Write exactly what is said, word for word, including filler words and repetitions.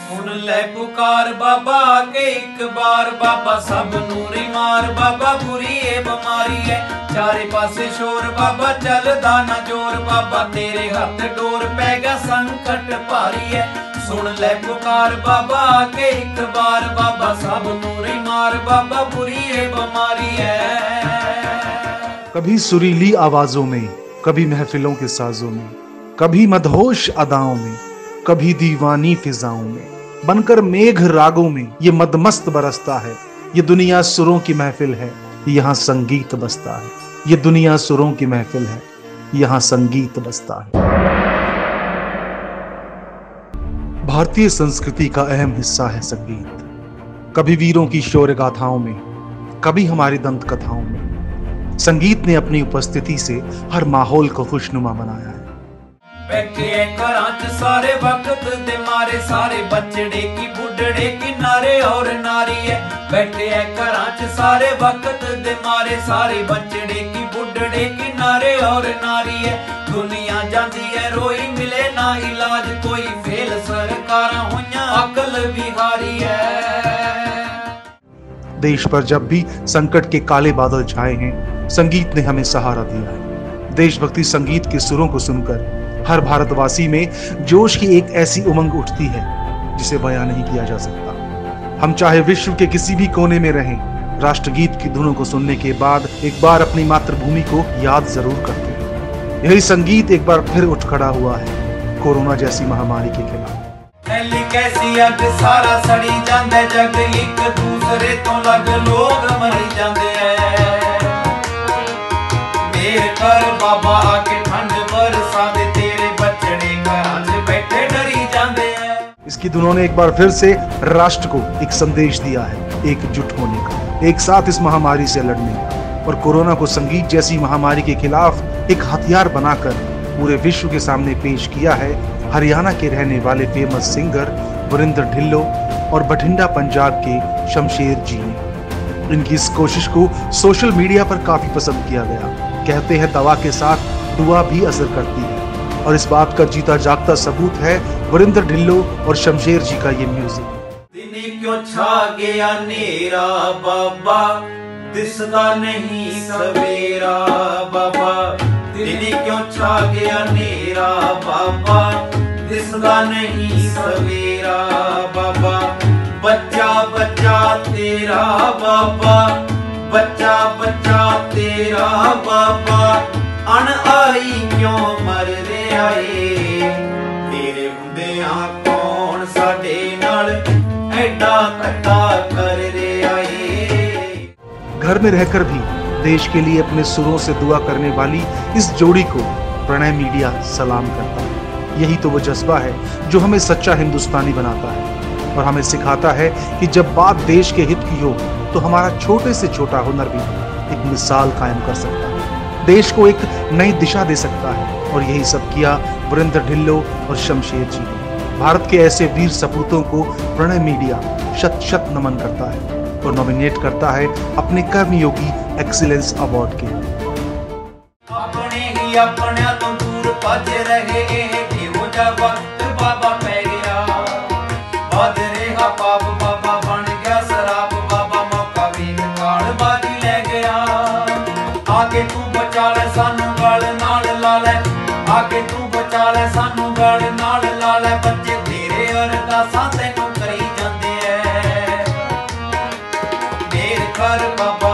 सुन ले पुकार बाबा के एक बार, बाबा सब नूरी मार, बाबा बुरी ये बीमारी है। चारे पासे शोर बाबा चलदा ना जोर, बाबा तेरे हाथ डोर पै गया संकट भारी है। सुन ले पुकार बाबा के एक बार, बाबा सब नूरी मार, बाबा बुरी ये बीमारी है। कभी सुरीली आवाजों में, कभी महफिलों के साजों में, कभी मदहोश अदाओं में, कभी दीवानी फिजाओं में, बनकर मेघ रागों में ये मदमस्त बरसता है। ये दुनिया सुरों की महफिल है, यहाँ संगीत बसता है। ये दुनिया सुरों की महफिल है, यहाँ संगीत बसता है। भारतीय संस्कृति का अहम हिस्सा है संगीत। कभी वीरों की शौर्य गाथाओं में, कभी हमारी दंत कथाओं में संगीत ने अपनी उपस्थिति से हर माहौल को खुशनुमा बनाया है। बैठे घरां च सारे वक्त दे मारे, सारे बचड़े की बुढ़ड़े की नारे और नारी है। बैठे घरां च सारे वक्त दे मारे, सारे बचड़े की बुढ़ड़े की नारे और नारी है। दुनिया जाती है रोई मिले ना इलाज, कोई फेल सरकारां होइयां अकल बिहारी है। देश पर जब भी संकट के काले बादल छाए हैं, संगीत ने हमें सहारा दिया है। देशभक्ति संगीत के सुरों को सुनकर हर भारतवासी में जोश की एक ऐसी उमंग उठती है जिसे बयां नहीं किया जा सकता। हम चाहे विश्व के किसी भी कोने में रहें, राष्ट्रगीत की धुनों को सुनने के बाद एक बार अपनी मातृभूमि को याद जरूर करते हैं। यही संगीत एक बार फिर उठ खड़ा हुआ है कोरोना जैसी महामारी के खिलाफ। पहली कैसी अग सारा सड़ी जांदे जग, एक दूसरे तो लग लोग मरी जांदे है। मेरे कर बाबा आके ठंड बरसा दे, तेरे बचड़े घरां च बैठे डरी जांदे है। इसकी धुनों ने एक बार फिर से राष्ट्र को एक संदेश दिया है, एकजुट होने का, एक साथ इस महामारी से लड़ने का। और कोरोना को संगीत जैसी महामारी के खिलाफ एक हथियार बनाकर पूरे विश्व के सामने पेश किया है हरियाणा के रहने वाले फेमस सिंगर वरिंदर ढिल्लो और बठिंडा पंजाब के शमशेर जी ने। इनकी इस कोशिश को सोशल मीडिया पर काफी पसंद किया गया। कहते हैं दवा के साथ दुआ भी असर करती है, और इस बात का जीता जागता सबूत है वरिंदर ढिल्लो और शमशेर जी का ये म्यूजिक। दिन क्यों छा गया नेरा बाबा, दिसदा नहीं सवेरा बाबा। दिन क्यों छा गया नेरा बाबा, दिसदा नहीं सवेरा बाबा। बच्चा बच्चा तेरा बाबा, बच्चा बच्चा तेरा बाबा। अन आई क्यों मर रे आए, तेरे हुंदियां कौन साडे नाल ऐडा धक्का कर रे आए। घर में रहकर भी देश के लिए अपने सुरों से दुआ करने वाली इस जोड़ी को प्रणय मीडिया सलाम करता है। यही तो वो जज्बा है जो हमें सच्चा हिंदुस्तानी बनाता है और हमें सिखाता है कि जब बात देश के हित की हो तो हमारा छोटे से छोटा हुनर भी एक मिसाल कायम कर सकता है, देश को एक नई दिशा दे सकता है। और यही सब किया वरिंदर ढिल्लो और शमशेर जी ने। भारत के ऐसे वीर सपूतों को प्रणय मीडिया शत शत नमन करता है और नॉमिनेट करता है अपने कर्मयोगी एक्सीलेंस अवार्ड के लिए। अपने ही अपने तो दूर भज रहे हो जा वक्त बाबा पै गया, बद रेहा पाप बाबा बन गया शराब बाबा। मौका भी काल बाजी ले गया, आगे तू बचा ले सानू गल नाल ला ले, आगे तू बचा ले सानू गल नाल ला ले। बच्चे तेरे अरदासां तैनू करी जांदे ऐ, मेरे घर बाबा